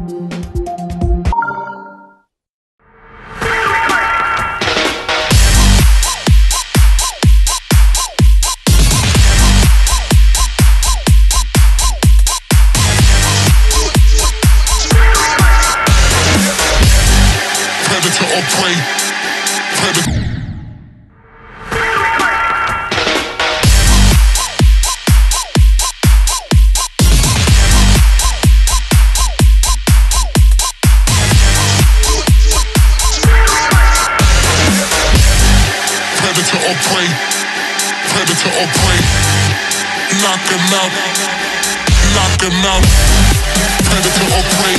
Predator or prey. Predator. Predator or prey. Predator or prey. Knock him out. Knock him out. Predator or prey.